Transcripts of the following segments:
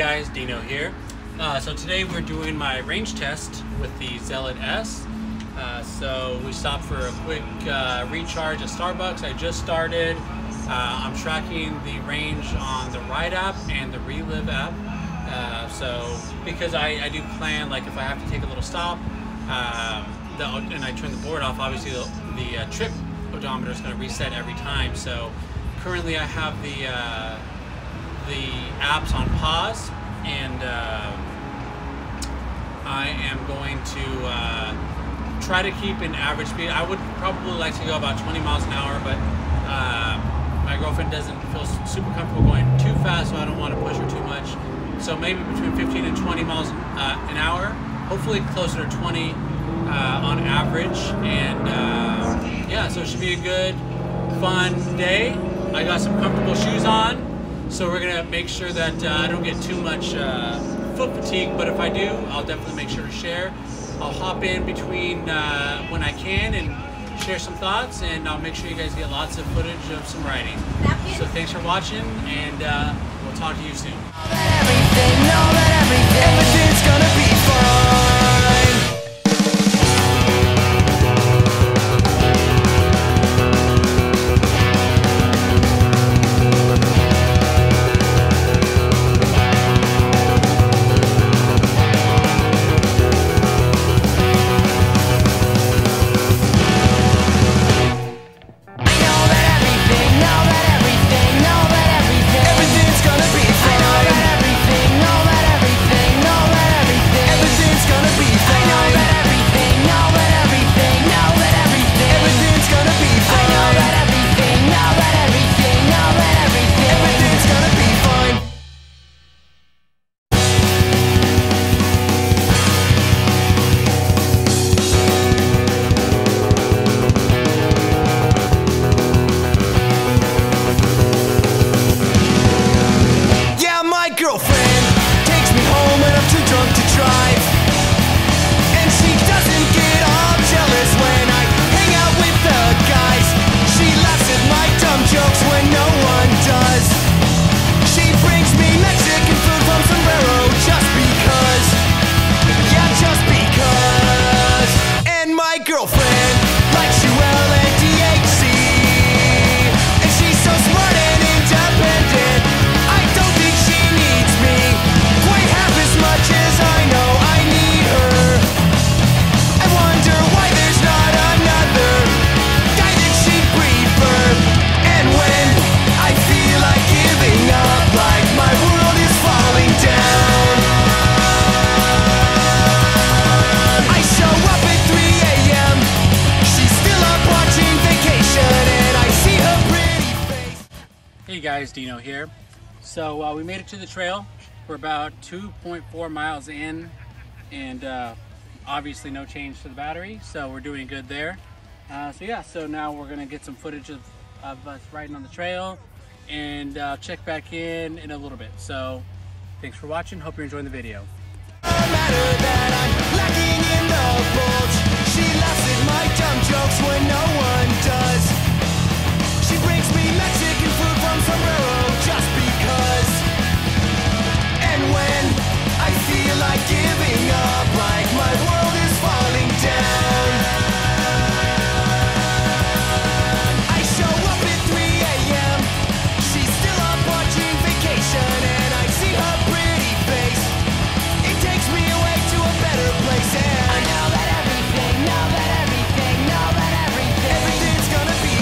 guys, Dino here. So today we're doing my range test with the Zealot S. So we stopped for a quick recharge at Starbucks. I just started. I'm tracking the range on the Ride app and the Relive app. So because I do plan, like if I have to take a little stop and I turn the board off, obviously the trip odometer is going to reset every time. So currently I have the apps on pause, and I am going to try to keep an average speed. I would probably like to go about 20 miles an hour, but my girlfriend doesn't feel super comfortable going too fast, so I don't want to push her too much. So maybe between 15 and 20 miles an hour, hopefully closer to 20 on average. And yeah, so it should be a good, fun day. I got some comfortable shoes on, so we're gonna make sure that I don't get too much foot fatigue, but if I do, I'll definitely make sure to share. I'll hop in between when I can and share some thoughts, and I'll make sure you guys get lots of footage of some riding. So thanks for watching, and we'll talk to you soon. Everything's gonna be fine. Girlfriend takes me home when I'm too drunk to drive, and she doesn't get all jealous when I hang out with the guys. She laughs at my dumb jokes when no one does. She brings me Mexican food from Sombrero just because, yeah, just because. And my girlfriend likes UL and DHC, and she's so smart and independent. I don't think she needs me quite half as much as I know I need her. I wonder why there's not another guy that she'd prefer. And when I feel like giving up, like my world is falling down, I show up at 3 a.m. She's still up watching Vacation, and I see her pretty face. Hey guys, Dino here. So we made it to the trail. We're about 2.4 miles in, and obviously no change to the battery, so we're doing good there. So yeah, so now we're gonna get some footage of us riding on the trail, and check back in a little bit. So thanks for watching, hope you're enjoying the video. No matter that I'm lacking in the bulge, she laughs at my dumb jokes when no one does. She brings me Mexican food from Sombrero just because. And when I feel like giving up, like my world is falling down, I show up at 3 a.m. She's still up watching Vacation, and I see her pretty face. It takes me away to a better place, and I know that everything's gonna be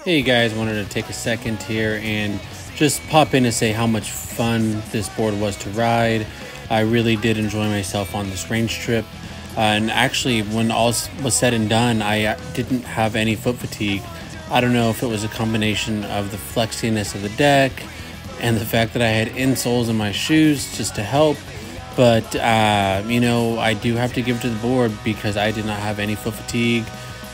Hey guys, wanted to take a second here and just pop in to say how much fun this board was to ride. I really did enjoy myself on this range trip. And actually, when all was said and done, I didn't have any foot fatigue. I don't know if it was a combination of the flexiness of the deck and the fact that I had insoles in my shoes just to help. But, you know, I do have to give it to the board because I did not have any foot fatigue.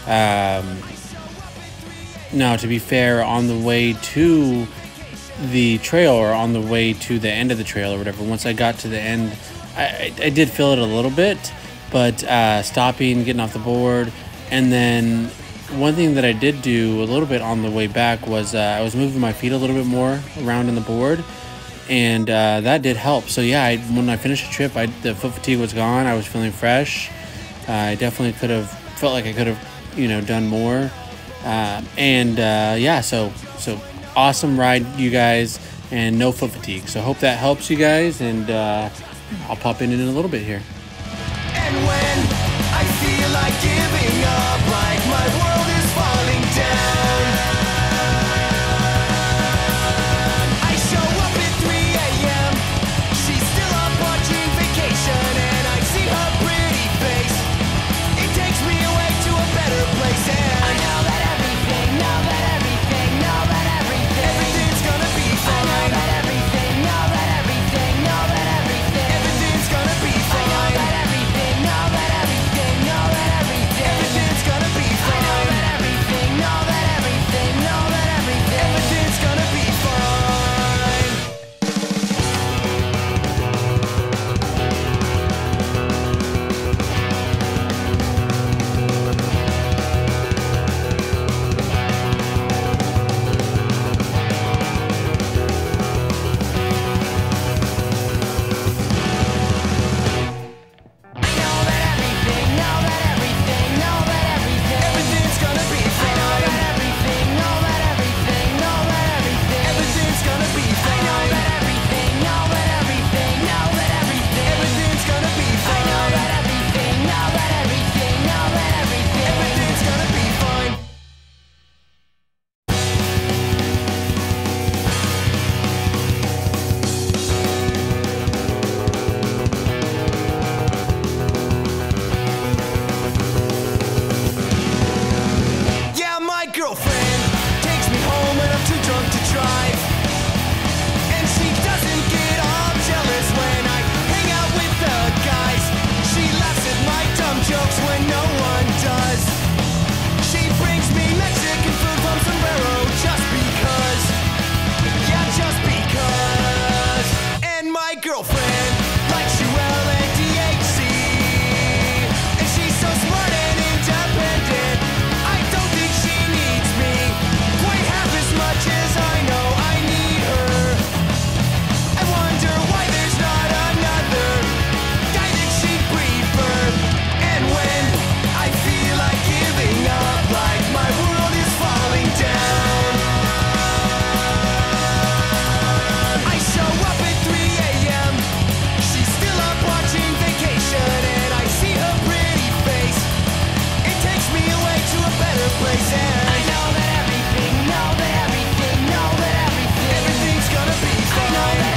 Now, to be fair, on the way to the trail or on the way to the end of the trail or whatever, once I got to the end, I did feel it a little bit, but stopping, getting off the board, and then one thing that I did do a little bit on the way back was I was moving my feet a little bit more around on the board, and that did help. So yeah, when I finished the trip, the foot fatigue was gone. I was feeling fresh. I definitely felt like I could have, you know, done more. Yeah, so awesome ride, you guys, and no foot fatigue. So hope that helps you guys, and I'll pop in a little bit here. And when I feel like giving up, like my world is falling down, I show up at 3 a.m. She's still up watching Vacation, and I see her pretty face. It takes me away to a better place, and I know that everything's gonna be fine. I know that everything's gonna be fine. Girlfriend takes me home when I'm too drunk to drive, and she doesn't get all jealous when I hang out with the guys. She laughs at my dumb jokes when no one does. She brings me Mexican food from Sombrero just because, yeah, just because. And my girlfriend likes UL and DHC, and she's so smart and independent. I don't think she needs me quite half as much as I know I need her. I wonder why there's not another guy that she'd prefer. And when I feel like giving up, like my world is falling down, I show up at 3 a.m. She's still up watching Vacation, and I see her pretty face. It takes me away to a better place, and I know that everything's gonna be fine. I know that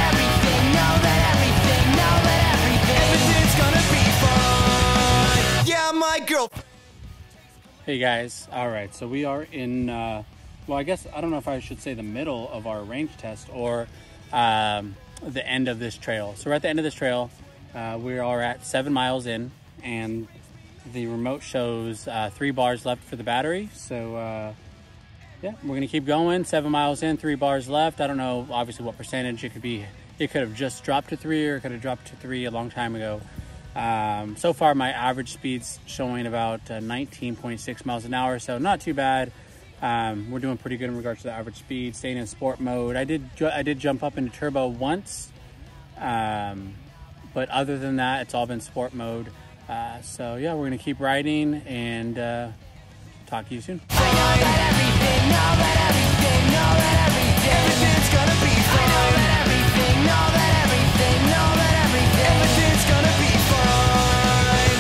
everything's gonna be fine. Yeah, my girl. Hey guys, all right, so we are in, well, I guess, I don't know if I should say the middle of our range test or the end of this trail. So we're at the end of this trail. We are at 7 miles in, and the remote shows 3 bars left for the battery. So yeah, we're gonna keep going. 7 miles in, 3 bars left. I don't know obviously what percentage it could be. It could have just dropped to 3, or it could have dropped to 3 a long time ago. So far my average speed's showing about 19.6 miles an hour, so not too bad. We're doing pretty good in regards to the average speed, staying in sport mode. I did jump up into turbo once, but other than that, it's all been sport mode. So yeah, we're gonna keep riding, and talk to you soon. Everything's gonna be fine. Everything's gonna be fine.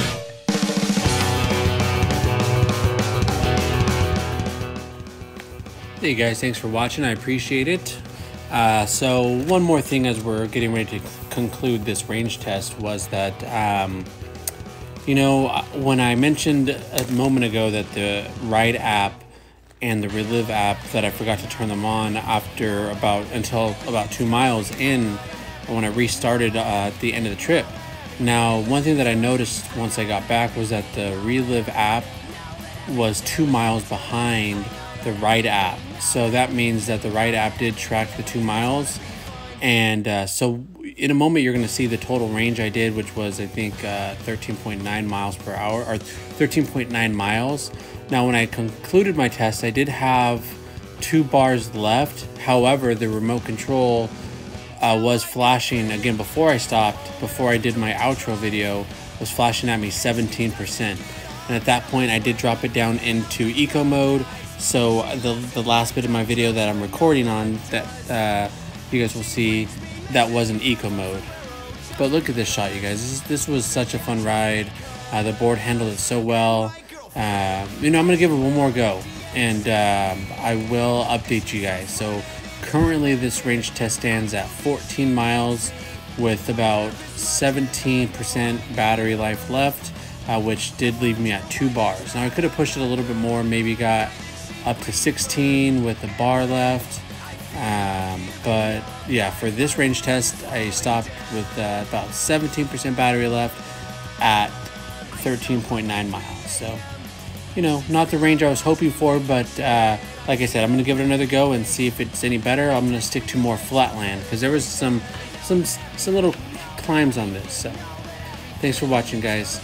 Hey guys, thanks for watching. I appreciate it. So one more thing as we're getting ready to conclude this range test was that, you know, when I mentioned a moment ago that the Ride app and the Relive app, that I forgot to turn them on until about 2 miles in when I restarted at the end of the trip. Now, one thing that I noticed once I got back was that the Relive app was 2 miles behind the Ride app. So that means that the Ride app did track the 2 miles. And so in a moment, you're going to see the total range I did, which was, I think, 13.9 miles per hour, or 13.9 miles. Now, when I concluded my test, I did have 2 bars left. However, the remote control was flashing, again, before I stopped, before I did my outro video, was flashing at me 17%. And at that point, I did drop it down into eco mode. So the last bit of my video that I'm recording on, that you guys will see, that was in eco mode. But look at this shot, you guys. This was such a fun ride. The board handled it so well. You know, I'm gonna give it one more go, and I will update you guys. So currently, this range test stands at 14 miles with about 17% battery life left, which did leave me at 2 bars. Now I could have pushed it a little bit more, maybe got up to 16 with a bar left, but yeah, for this range test I stopped with about 17% battery left at 13.9 miles. So, you know, not the range I was hoping for, but like I said, I'm gonna give it another go and see if it's any better. I'm gonna stick to more flatland because there was some little climbs on this. So thanks for watching, guys.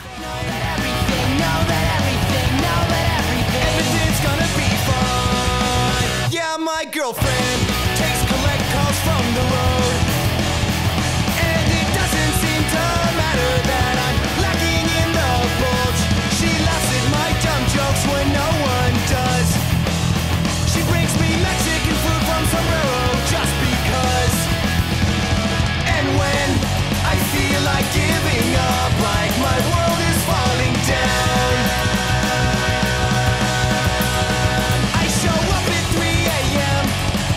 My girlfriend takes collect calls from the road, and it doesn't seem to matter that I'm lacking in the bulge. She laughs at my dumb jokes when no one does. She brings me Mexican food from Sombrero just because. And when I feel like giving up, like my world is falling down, I show up at 3 a.m.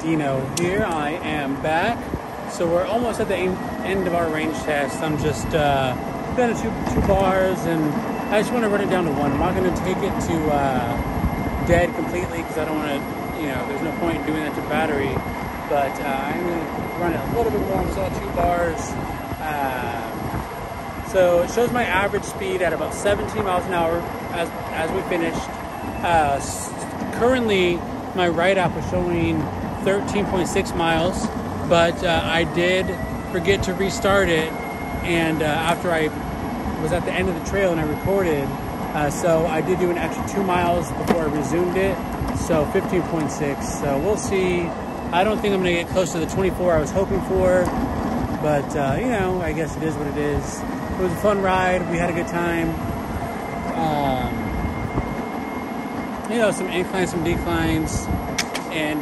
Dino here. I am back. So we're almost at the end of our range test. I'm just done two bars, and I just want to run it down to 1. I'm not going to take it to dead completely because I don't want to, there's no point in doing that to battery. But I'm going to run it a little bit more. I'm still at 2 bars. So it shows my average speed at about 17 miles an hour as we finished. Currently, my ride app was showing 13.6 miles, but I did forget to restart it, and after I was at the end of the trail and I recorded, so I did do an extra 2 miles before I resumed it, so 15.6. So we'll see. I don't think I'm going to get close to the 24 I was hoping for, but I guess it is what it is. It was a fun ride. We had a good time. Some inclines, some declines, and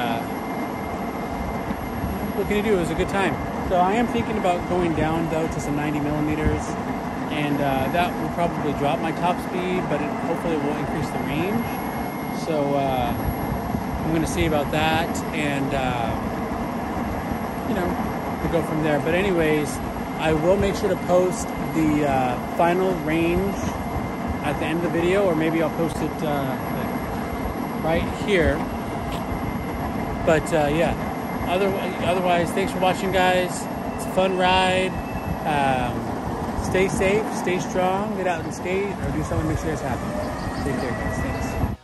what can you do? It was a good time. So I am thinking about going down though to some 90 millimeters, and that will probably drop my top speed, but it hopefully will increase the range. So I'm going to see about that, and we'll go from there. But anyways, I will make sure to post the final range at the end of the video, or maybe I'll post it right here. But yeah, otherwise, thanks for watching, guys. It's a fun ride. Stay safe, stay strong, get out and skate, or do something that makes you guys happy. Take care, guys. Thanks.